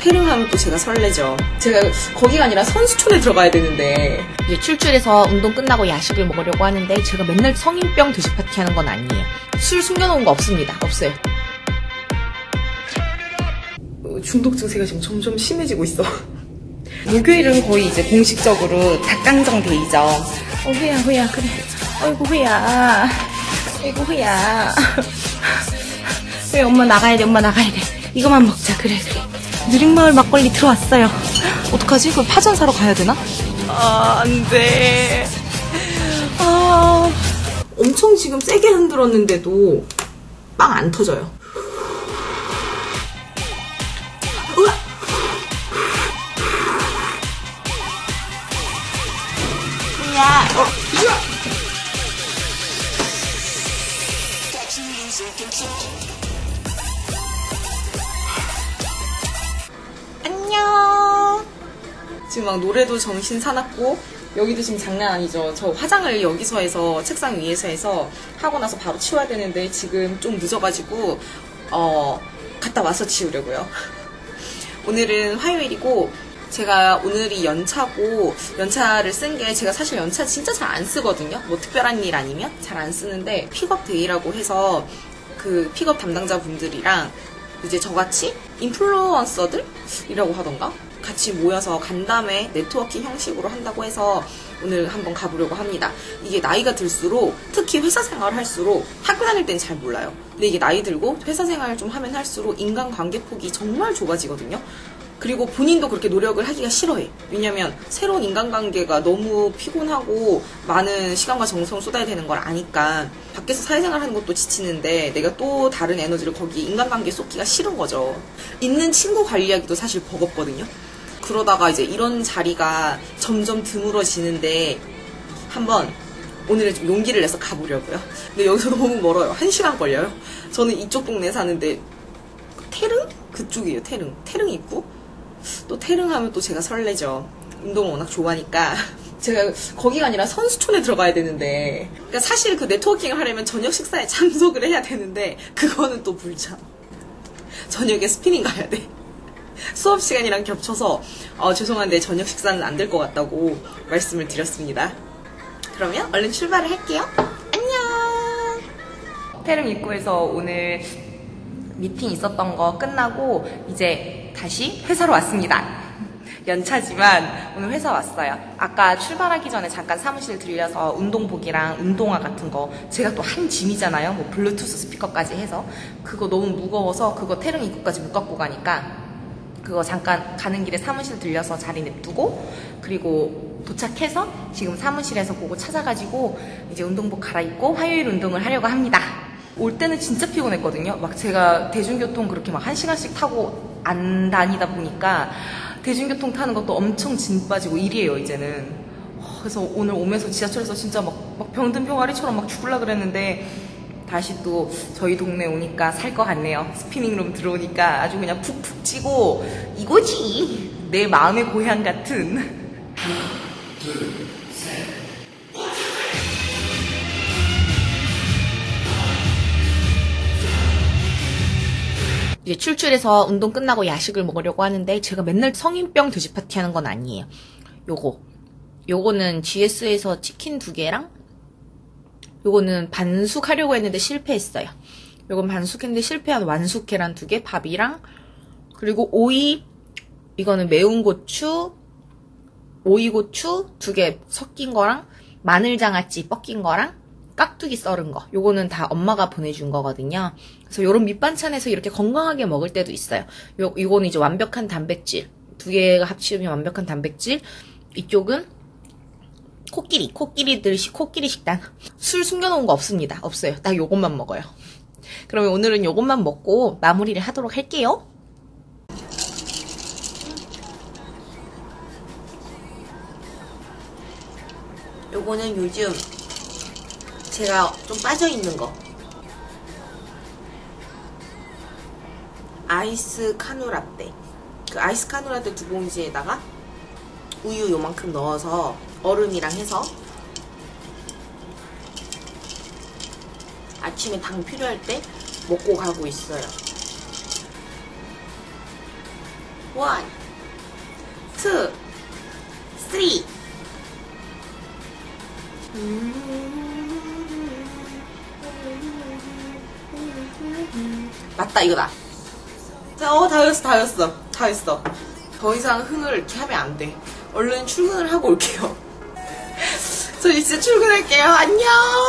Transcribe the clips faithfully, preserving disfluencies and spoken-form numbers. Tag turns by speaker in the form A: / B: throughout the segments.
A: 태릉하면 또 제가 설레죠. 제가 거기가 아니라 선수촌에 들어가야 되는데
B: 이제 출출해서 운동 끝나고 야식을 먹으려고 하는데 제가 맨날 성인병 드시 파티 하는 건 아니에요. 술 숨겨놓은 거 없습니다. 없어요.
A: 중독 증세가 지금 점점 심해지고 있어. 목요일은 거의 이제 공식적으로 닭강정 데이죠.
B: 어, 후야, 후야, 그래. 어이구, 후야. 어이구, 후야. 왜 엄마 나가야 돼, 엄마 나가야 돼. 이거만 먹자, 그래, 그래. 느린마을 막걸리 들어왔어요. 어떡하지? 그럼 파전 사러 가야 되나?
A: 아, 안 돼. 아, 엄청 지금 세게 흔들었는데도 빵 안 터져요.
B: 야,
A: 어,
B: 안녕.
A: 지금 막 노래도 정신 사납고 여기도 지금 장난 아니죠. 저 화장을 여기서 해서 책상 위에서 해서 하고 나서 바로 치워야 되는데 지금 좀 늦어가지고 어 갔다 와서 치우려고요. 오늘은 화요일이고 제가 오늘이 연차고 연차를 쓴 게 제가 사실 연차 진짜 잘 안 쓰거든요. 뭐 특별한 일 아니면 잘 안 쓰는데 픽업 데이라고 해서 그 픽업 담당자 분들이랑 이제 저같이 인플루언서들이라고 하던가 같이 모여서 간담회 네트워킹 형식으로 한다고 해서 오늘 한번 가보려고 합니다. 이게 나이가 들수록 특히 회사 생활을 할수록 학교 다닐 땐 잘 몰라요. 근데 이게 나이 들고 회사 생활을 좀 하면 할수록 인간관계 폭이 정말 좁아지거든요. 그리고 본인도 그렇게 노력을 하기가 싫어해. 왜냐면 새로운 인간관계가 너무 피곤하고 많은 시간과 정성을 쏟아야 되는 걸 아니까 밖에서 사회생활 하는 것도 지치는데 내가 또 다른 에너지를 거기 인간관계에 쏟기가 싫은 거죠. 있는 친구 관리하기도 사실 버겁거든요. 그러다가 이제 이런 자리가 점점 드물어지는데 한번 오늘은 좀 용기를 내서 가보려고요. 근데 여기서 너무 멀어요. 한 시간 걸려요. 저는 이쪽 동네에 사는데 태릉? 그쪽이에요. 태릉. 태릉 입구? 또 태릉하면 또 제가 설레죠. 운동을 워낙 좋아하니까 제가 거기가 아니라 선수촌에 들어가야 되는데 그러니까 사실 그 네트워킹을 하려면 저녁 식사에 참석을 해야 되는데 그거는 또 불참. 저녁에 스피닝 가야 돼. 수업 시간이랑 겹쳐서 어, 죄송한데 저녁 식사는 안 될 것 같다고 말씀을 드렸습니다. 그러면 얼른 출발을 할게요. 안녕.
B: 태릉 입구에서 오늘 미팅 있었던 거 끝나고 이제 다시 회사로 왔습니다. 연차지만 오늘 회사 왔어요. 아까 출발하기 전에 잠깐 사무실 들려서 운동복이랑 운동화 같은 거 제가 또 한 짐이잖아요. 뭐 블루투스 스피커까지 해서 그거 너무 무거워서 그거 태릉 입구까지 못 갖고 가니까 그거 잠깐 가는 길에 사무실 들려서 자리 냅두고 그리고 도착해서 지금 사무실에서 그거 찾아가지고 이제 운동복 갈아입고 화요일 운동을 하려고 합니다. 올 때는 진짜 피곤했거든요. 막 제가 대중교통 그렇게 막 한 시간씩 타고 안 다니다 보니까 대중교통 타는 것도 엄청 진 빠지고 일이에요, 이제는. 그래서 오늘 오면서 지하철에서 진짜 막, 막 병든 병아리처럼 막 죽을라 그랬는데 다시 또 저희 동네 오니까 살 것 같네요. 스피닝룸 들어오니까 아주 그냥 푹푹 찌고 이거지! 내 마음의 고향 같은. 하나, 둘, 셋. 이제 출출해서 운동 끝나고 야식을 먹으려고 하는데 제가 맨날 성인병 드시 파티 하는 건 아니에요. 요거. 요거는 지에스에서 치킨 두 개랑 요거는 반숙하려고 했는데 실패했어요. 요건 반숙했는데 실패한 완숙 계란 두 개, 밥이랑 그리고 오이, 이거는 매운 고추, 오이고추 두 개 섞인 거랑 마늘장아찌 뻗긴 거랑 깍두기 썰은 거. 요거는 다 엄마가 보내준 거거든요. 그래서 요런 밑반찬에서 이렇게 건강하게 먹을 때도 있어요. 요, 요거는 이제 완벽한 단백질. 두 개가 합치면 완벽한 단백질. 이쪽은 코끼리, 코끼리들, 코끼리 식단. 술 숨겨놓은 거 없습니다. 없어요. 딱 요것만 먹어요. 그러면 오늘은 요것만 먹고 마무리를 하도록 할게요.
A: 요거는 요즘 제가 좀 빠져있는 거. 아이스 카누라떼. 그 아이스 카누라떼 두 봉지에다가 우유 요만큼 넣어서 얼음이랑 해서 아침에 당 필요할 때 먹고 가고 있어요. 원, 투, 쓰리. 맞다, 이거다. 자, 어, 다 했어, 다 했어. 다 했어. 더 이상 흥을 이렇게 하면 안 돼. 얼른 출근을 하고 올게요. 저 이제 출근할게요. 안녕!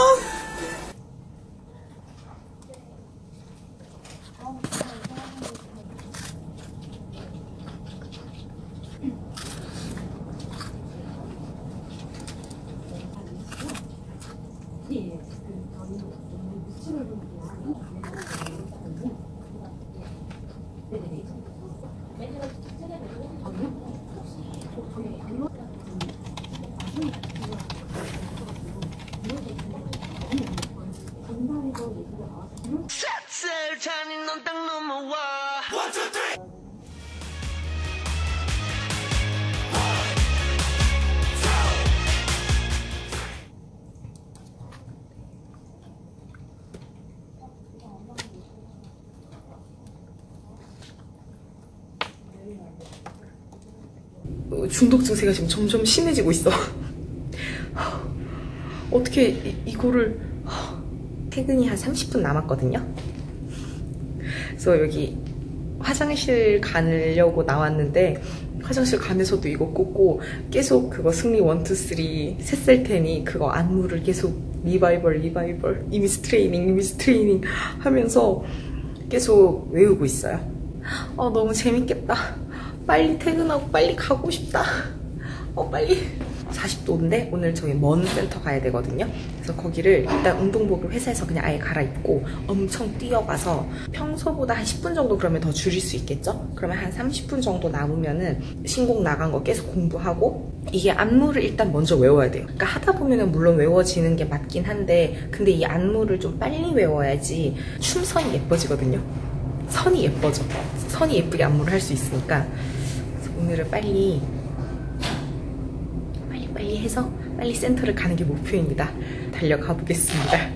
A: 중독 증세가 지금 점점 심해지고 있어. 어떻게 이, 이거를 퇴근이 한 삼십 분 남았거든요. 그래서 여기 화장실 가려고 나왔는데 화장실 가면서도 이거 꽂고 계속 그거 승리 원, 투, 쓰리 셋셀 테니 그거 안무를 계속 리바이벌 리바이벌 이미지 트레이닝 이미지 트레이닝 하면서 계속 외우고 있어요. 어, 너무 재밌겠다. 빨리 퇴근하고 빨리 가고 싶다. 어, 빨리. 사십 도인데 오늘 저희 먼 센터 가야 되거든요. 그래서 거기를 일단 운동복을 회사에서 그냥 아예 갈아입고 엄청 뛰어가서 평소보다 한 십 분 정도 그러면 더 줄일 수 있겠죠? 그러면 한 삼십 분 정도 남으면은 신곡 나간 거 계속 공부하고 이게 안무를 일단 먼저 외워야 돼요. 그러니까 하다 보면은 물론 외워지는 게 맞긴 한데 근데 이 안무를 좀 빨리 외워야지 춤선이 예뻐지거든요. 선이 예뻐져. 선이 예쁘게 안무를 할 수 있으니까 그래서 오늘은 빨리 빨리 빨리 해서 빨리 센터를 가는 게 목표입니다. 달려가 보겠습니다.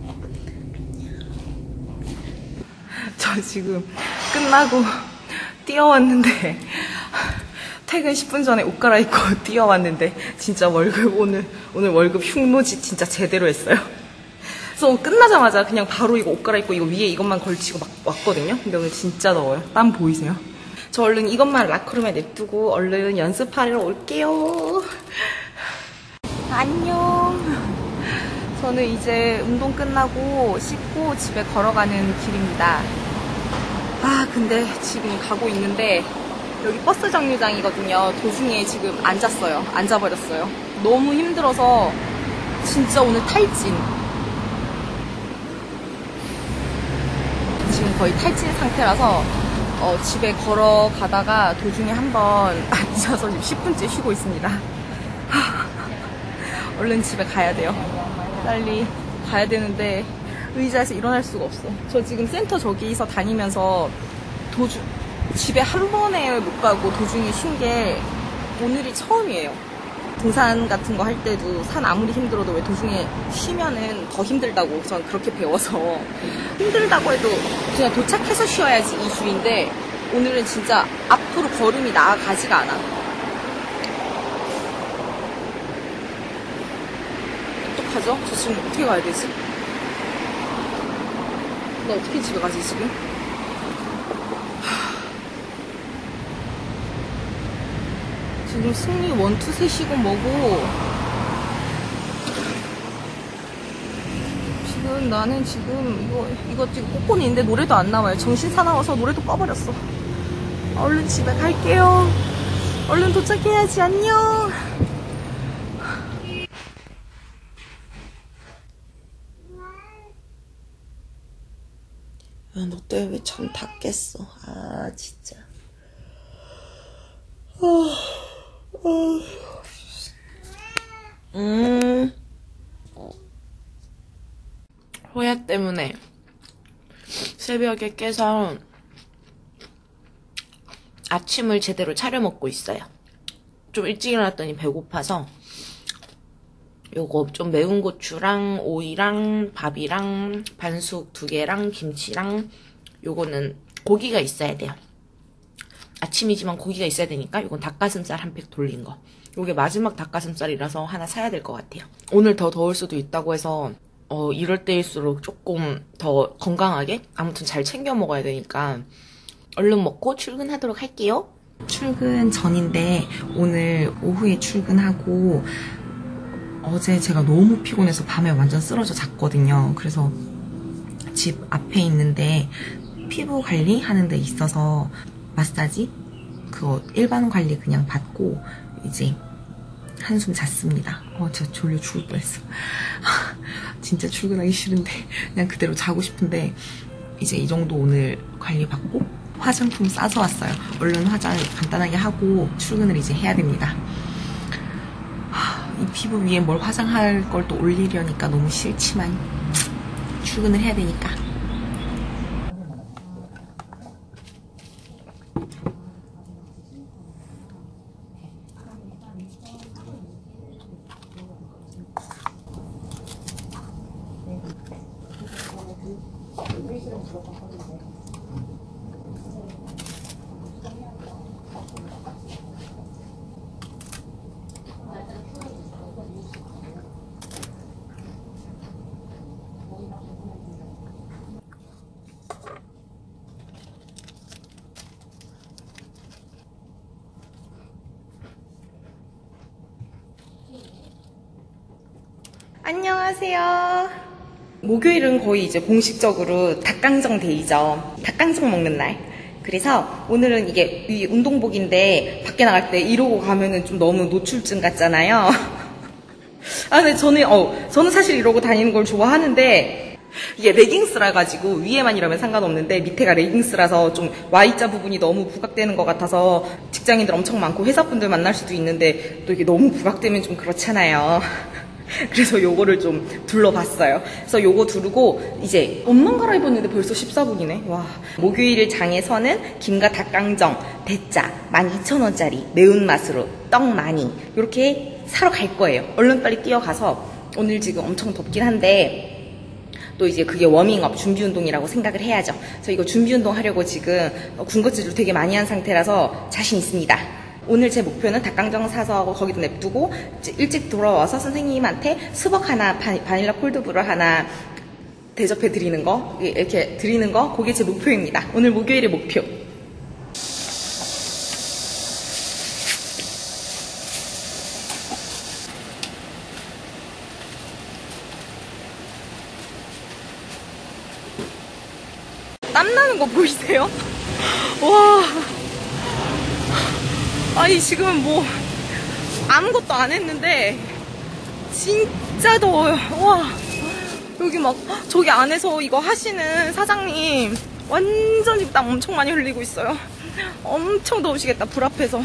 A: 저 지금 끝나고 뛰어왔는데 퇴근 십 분 전에 옷 갈아입고 뛰어왔는데 진짜 월급 오늘 오늘 월급 흉노짓 진짜 제대로 했어요. 그래서 끝나자마자 그냥 바로 이거 옷 갈아입고 이거 위에 이것만 걸치고 막 왔거든요. 근데 오늘 진짜 더워요. 땀 보이세요? 저 얼른 이것만 라커룸에 냅두고 얼른 연습하러 올게요. 안녕. 저는 이제 운동 끝나고 씻고 집에 걸어가는 길입니다. 아 근데 지금 가고 있는데 여기 버스 정류장이거든요. 도중에 지금 앉았어요. 앉아버렸어요. 너무 힘들어서 진짜 오늘 탈진. 지금 거의 탈진 상태라서 어, 집에 걸어가다가 도중에 한번 앉아서 지금 십 분째 쉬고 있습니다. 하, 얼른 집에 가야 돼요. 빨리 가야 되는데 의자에서 일어날 수가 없어. 저 지금 센터 저기서 다니면서 도중 집에 한 번에 못 가고 도중에 쉰 게 오늘이 처음이에요. 등산 같은 거 할 때도 산 아무리 힘들어도 왜 도중에 쉬면은 더 힘들다고 전 그렇게 배워서 힘들다고 해도 그냥 도착해서 쉬어야지 이 주인데 오늘은 진짜 앞으로 걸음이 나아가지가 않아. 어떡하죠? 저 지금 어떻게 가야 되지? 나 어떻게 집에 가지 지금? 지금 승리 원, 투, 셋이고 뭐고 지금 나는 지금 이거 이거 지금 꽂고는 있는데 노래도 안 나와요. 정신 사나워서 노래도 꺼버렸어. 얼른 집에 갈게요. 얼른 도착해야지. 안녕. 야, 너 때문에 왜 잠 다 깼어. 아 진짜. 어, 어. 음. 호야 때문에 새벽에 깨서 아침을 제대로 차려 먹고 있어요. 좀 일찍 일어났더니 배고파서 요거 좀 매운 고추랑 오이랑 밥이랑 반숙 두 개랑 김치랑 요거는 고기가 있어야 돼요.
B: 아침이지만 고기가 있어야 되니까 이건 닭가슴살 한 팩 돌린 거. 이게 마지막 닭가슴살이라서 하나 사야 될 것 같아요. 오늘 더 더울 수도 있다고 해서 어, 이럴 때일수록 조금 더 건강하게 아무튼 잘 챙겨 먹어야 되니까 얼른 먹고 출근하도록 할게요. 출근 전인데 오늘 오후에 출근하고 어제 제가 너무 피곤해서 밤에 완전 쓰러져 잤거든요. 그래서 집 앞에 있는데 피부 관리하는 데 있어서 마사지 그거 일반 관리 그냥 받고 이제 한숨 잤습니다. 어, 진짜 졸려 죽을 뻔했어. 진짜 출근하기 싫은데 그냥 그대로 자고 싶은데 이제 이 정도 오늘 관리 받고 화장품 싸서 왔어요. 얼른 화장 간단하게 하고 출근을 이제 해야 됩니다. 이 피부 위에 뭘 화장할 걸 또 올리려니까 너무 싫지만 출근을 해야 되니까. 안녕하세요. 목요일은 거의 이제 공식적으로 닭강정 데이죠. 닭강정 먹는 날. 그래서 오늘은 이게 이 운동복인데 밖에 나갈 때 이러고 가면은 좀 너무 노출증 같잖아요. 아, 근데 저는, 어, 저는 사실 이러고 다니는 걸 좋아하는데 이게 레깅스라 가지고 위에만 이러면 상관없는데 밑에가 레깅스라서 좀 Y자 부분이 너무 부각되는 것 같아서 직장인들 엄청 많고 회사분들 만날 수도 있는데 또 이게 너무 부각되면 좀 그렇잖아요. 그래서 요거를 좀 둘러봤어요. 그래서 요거 두르고 이제 옷만 갈아입었는데 벌써 십사 분이네. 와. 목요일 장에서는 김과 닭강정 대짜 만 이천 원짜리 매운맛으로 떡 많이 이렇게 사러 갈 거예요. 얼른 빨리 뛰어가서 오늘 지금 엄청 덥긴 한데 또 이제 그게 워밍업 준비운동이라고 생각을 해야죠. 그래서 이거 준비운동 하려고 지금 군것질을 되게 많이 한 상태라서 자신 있습니다. 오늘 제 목표는 닭강정 사서 거기도 냅두고 일찍 돌아와서 선생님한테 스벅 하나, 바닐라 콜드브루 하나 대접해 드리는 거, 이렇게 드리는 거, 그게 제 목표입니다. 오늘 목요일의 목표. 땀나는 거 보이세요? 와. 아니 지금은 뭐 아무것도 안 했는데 진짜 더워요. 와 여기 막 저기 안에서 이거 하시는 사장님 완전 지금 땀 엄청 많이 흘리고 있어요. 엄청 더우시겠다 불 앞에서.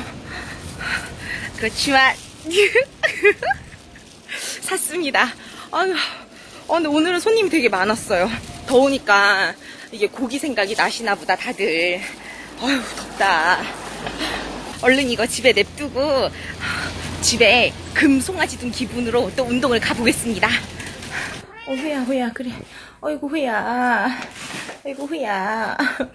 B: 그렇지만 샀습니다. 아유, 아, 근데 오늘은 손님이 되게 많았어요. 더우니까 이게 고기 생각이 나시나 보다 다들. 아유 덥다. 얼른 이거 집에 냅두고 집에 금송아지 둔 기분으로 또 운동을 가보겠습니다. 어 회야 회야 그래. 어이구 회야. 아이고 회야.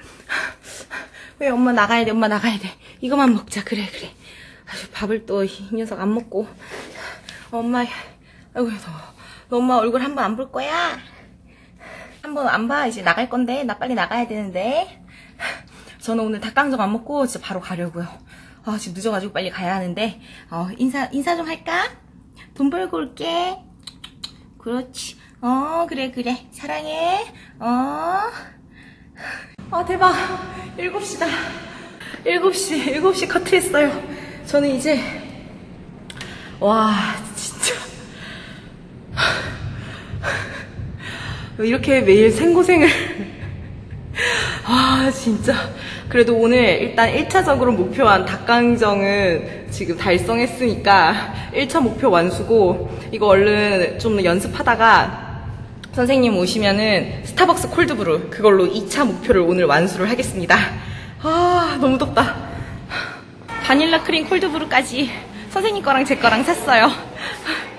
B: 회 엄마 나가야 돼 엄마 나가야 돼. 이거만 먹자. 그래 그래. 아주 밥을 또 이 녀석 안 먹고. 엄마 아이고 너, 너 엄마 얼굴 한번 안 볼 거야? 한번 안 봐. 이제 나갈 건데 나 빨리 나가야 되는데. 저는 오늘 닭강정 안 먹고 진짜 바로 가려고요. 아, 지금 늦어가지고 빨리 가야 하는데, 어, 인사, 인사 좀 할까? 돈 벌고 올게. 그렇지. 어, 그래, 그래. 사랑해. 어. 아, 대박. 일곱 시다. 일곱 시, 일곱 시 커트했어요. 저는 이제, 와, 진짜. 이렇게 매일 생고생을. 아, 진짜. 그래도 오늘 일단 일 차적으로 목표한 닭강정은 지금 달성했으니까 일 차 목표 완수고, 이거 얼른 좀 연습하다가 선생님 오시면은 스타벅스 콜드브루 그걸로 이 차 목표를 오늘 완수를 하겠습니다. 아 너무 덥다. 바닐라 크림 콜드브루까지 선생님 거랑 제 거랑 샀어요.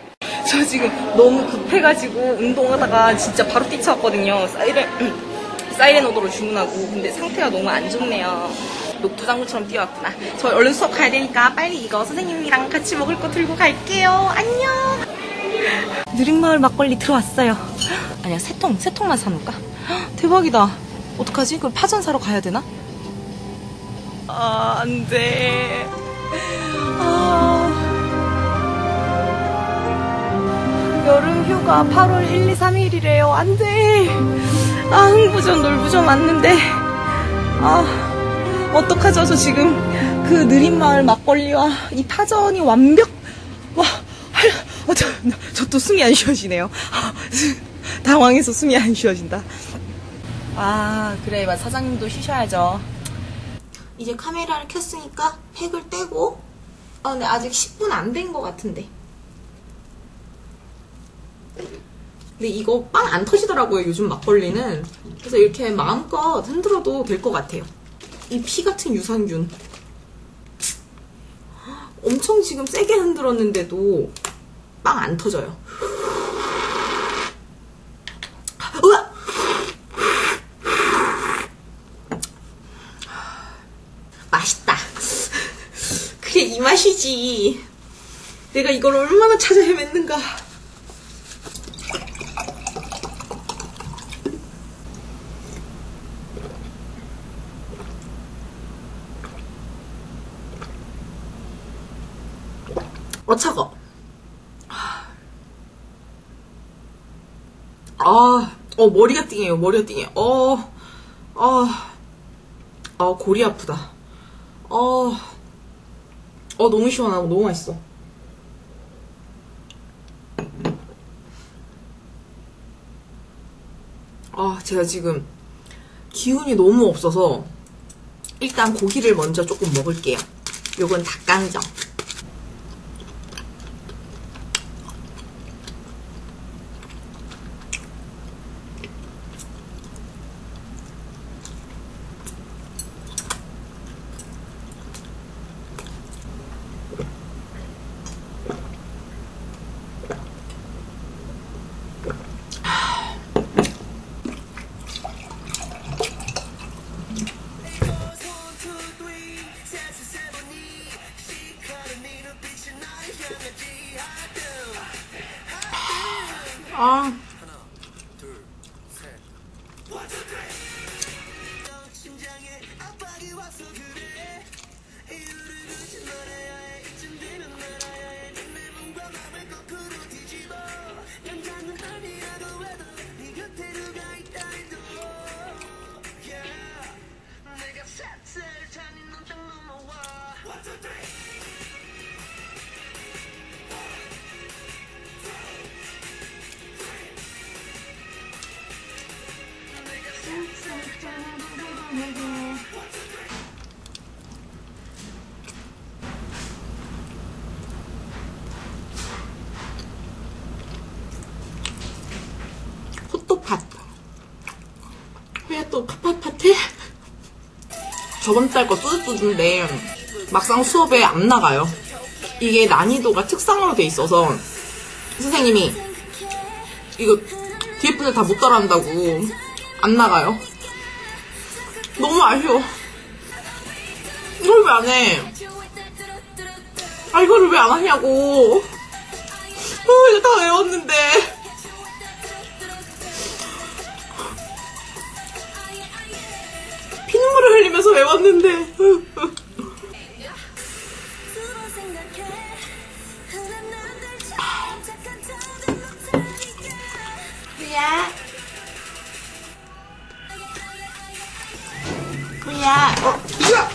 B: 저 지금 너무 급해가지고 운동하다가 진짜 바로 뛰쳐왔거든요. 사이렌 사이렌 오더로 주문하고. 근데 상태가 너무 안 좋네요. 녹두장군처럼 뛰어왔구나. 저 얼른 수업 가야 되니까 빨리 이거 선생님이랑 같이 먹을 거 들고 갈게요. 안녕. 느린마을 막걸리 들어왔어요. 아니야, 세 통, 세 통만 사놓을까? 대박이다. 어떡하지? 그럼 파전 사러 가야 되나? 아, 안 돼. 아. 여름 휴가 팔월 일, 이, 삼 일이래요. 안 돼. 아, 흥부전, 놀부전 왔는데. 아, 어떡하죠? 저 지금 그 느린마을 막걸리와 이 파전이 완벽. 와, 어, 저, 저 또 숨이 안 쉬어지네요. 당황해서 숨이 안 쉬어진다. 아, 그래. 사장님도 쉬셔야죠. 이제 카메라를 켰으니까 팩을 떼고. 아, 근데 아직 십 분 안 된 것 같은데. 근데 이거 빵 안 터지더라고요, 요즘 막걸리는. 그래서 이렇게 마음껏 흔들어도 될 것 같아요. 이 피 같은 유산균. 엄청 지금 세게 흔들었는데도 빵 안 터져요. 으아! 맛있다. 그래, 이 맛이지. 내가 이걸 얼마나 찾아 헤맸는가. 어, 차가. 아, 어, 머리가 띵해요. 머리가 띵해. 어, 아, 아, 골이 아프다. 어, 어, 너무 시원하고 너무 맛있어. 아, 제가 지금 기운이 너무 없어서 일단 고기를 먼저 조금 먹을게요. 요건 닭강정. 아. 호떡팥. 왜 또 팥팥팥해? 저번 달 거 뚜드뚜드인데 막상 수업에 안 나가요. 이게 난이도가 특상으로 돼 있어서 선생님이 이거 뒤에 분들 다 못 따라한다고 안 나가요. 너무 아쉬워. 이걸 왜 안 해? 아, 이거를 왜 안 하냐고. 어, 이거 다 외웠는데. 피눈물을 흘리면서 외웠는데. 구야. 구야. 어, 구야.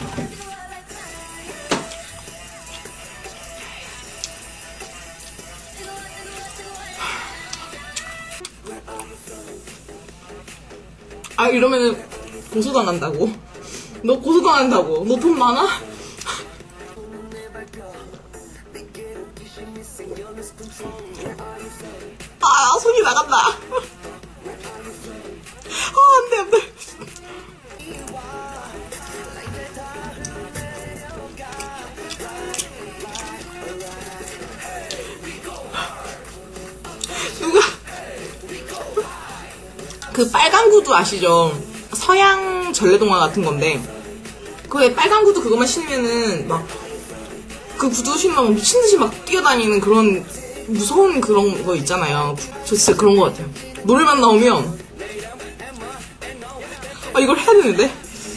B: 아, 이러면은 고소당한다고. 너 고소당한다고. 너 돈 많아? 아, 손이 나간다. 아, 안 돼, 안 돼. 누가 그 빨간 구두 아시죠?
A: 서양 전래동화 같은 건데 그왜 빨간 구두 그것만 신으면은 막 그 구두 신으면 미친듯이 막 뛰어다니는 그런 무서운 그런 거 있잖아요. 저 진짜 그런 거 같아요. 노래만 나오면 아 이걸 해야 되는데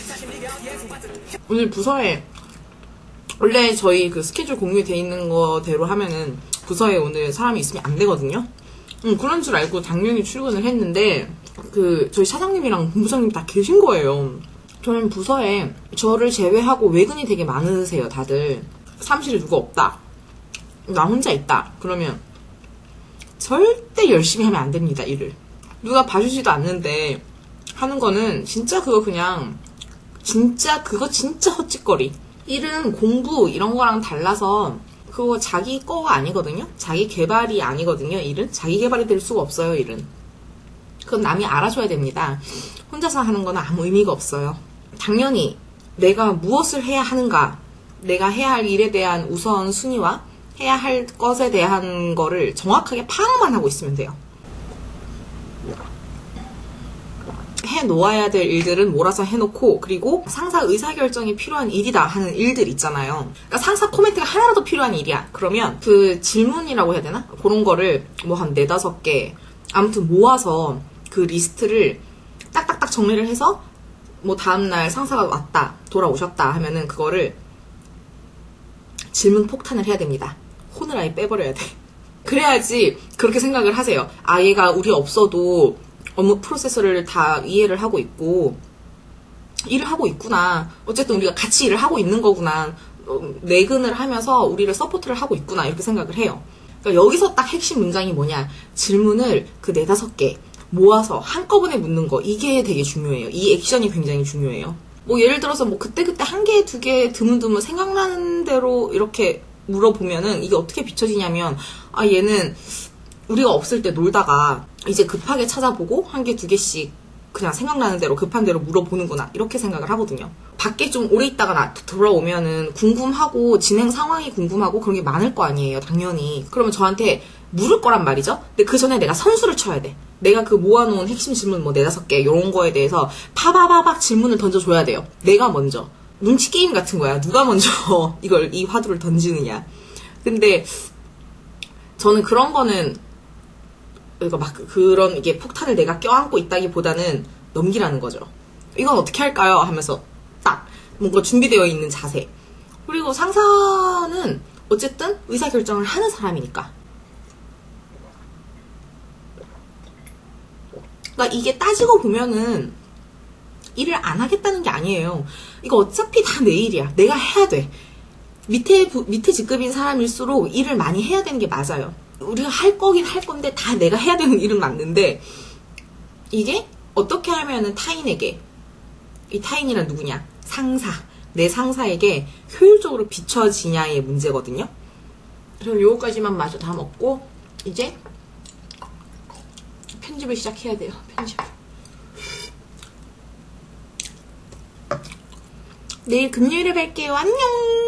A: 오늘 부서에 원래 저희 그 스케줄 공유돼 있는 거대로 하면은 부서에 오늘 사람이 있으면 안 되거든요. 음, 그런 줄 알고 당연히 출근을 했는데 그 저희 사장님이랑 본부장님 다 계신 거예요. 저는 부서에 저를 제외하고 외근이 되게 많으세요. 다들 사무실에 누가 없다, 나 혼자 있다 그러면 절대 열심히 하면 안 됩니다. 일을 누가 봐주지도 않는데 하는 거는 진짜 그거 그냥 진짜 그거 진짜 헛짓거리. 일은 공부 이런 거랑 달라서 그거 자기 거가 아니거든요. 자기 개발이 아니거든요. 일은 자기 개발이 될 수가 없어요. 일은 그건 남이 알아줘야 됩니다. 혼자서 하는 거는 아무 의미가 없어요. 당연히 내가 무엇을 해야 하는가, 내가 해야 할 일에 대한 우선순위와 해야 할 것에 대한 거를 정확하게 파악만 하고 있으면 돼요. 해놓아야 될 일들은 몰아서 해놓고, 그리고 상사 의사결정이 필요한 일이다 하는 일들 있잖아요. 그러니까 상사 코멘트가 하나라도 필요한 일이야. 그러면 그 질문이라고 해야 되나? 그런 거를 뭐 한 네다섯 개 아무튼 모아서 그 리스트를 딱딱딱 정리를 해서 뭐 다음날 상사가 왔다, 돌아오셨다 하면은 그거를 질문 폭탄을 해야 됩니다. 혼을 아예 빼버려야 돼. 그래야지 그렇게 생각을 하세요. 아, 얘가 우리 없어도 업무 프로세스를 다 이해를 하고 있고 일을 하고 있구나. 어쨌든 우리가 같이 일을 하고 있는 거구나. 내근을 하면서 우리를 서포트를 하고 있구나. 이렇게 생각을 해요. 그러니까 여기서 딱 핵심 문장이 뭐냐. 질문을 그 네다섯 개 모아서 한꺼번에 묻는 거. 이게 되게 중요해요. 이 액션이 굉장히 중요해요. 뭐 예를 들어서 뭐 그때그때 한 개, 두 개 드문드문 생각나는 대로 이렇게 물어보면은 이게 어떻게 비춰지냐면 아, 얘는 우리가 없을 때 놀다가 이제 급하게 찾아보고 한 개, 두 개씩 그냥 생각나는 대로 급한 대로 물어보는구나. 이렇게 생각을 하거든요. 밖에 좀 오래 있다가 나 돌아오면은 궁금하고 진행 상황이 궁금하고 그런 게 많을 거 아니에요. 당연히. 그러면 저한테 물을 거란 말이죠. 근데 그 전에 내가 선수를 쳐야 돼. 내가 그 모아놓은 핵심 질문 뭐 네다섯 개 이런 거에 대해서 파바바박 질문을 던져줘야 돼요. 내가 먼저. 눈치 게임 같은 거야. 누가 먼저 이걸 이 화두를 던지느냐. 근데 저는 그런 거는 그러니까 막 그런 이게 폭탄을 내가 껴안고 있다기보다는 넘기라는 거죠. 이건 어떻게 할까요? 하면서 딱 뭔가 준비되어 있는 자세. 그리고 상사는 어쨌든 의사결정을 하는 사람이니까. 그러니까 이게 따지고 보면은 일을 안 하겠다는 게 아니에요. 이거 어차피 다 내 일이야. 내가 해야 돼. 밑에 밑에 직급인 사람일수록 일을 많이 해야 되는 게 맞아요. 우리가 할 거긴 할 건데 다 내가 해야 되는 일은 맞는데 이게 어떻게 하면은 타인에게, 이 타인이란 누구냐? 상사. 내 상사에게 효율적으로 비춰지냐의 문제거든요. 그럼 요거까지만 마저 다 먹고 이제 편집을 시작해야 돼요. 편집. 내일 금요일에 뵐게요. 안녕.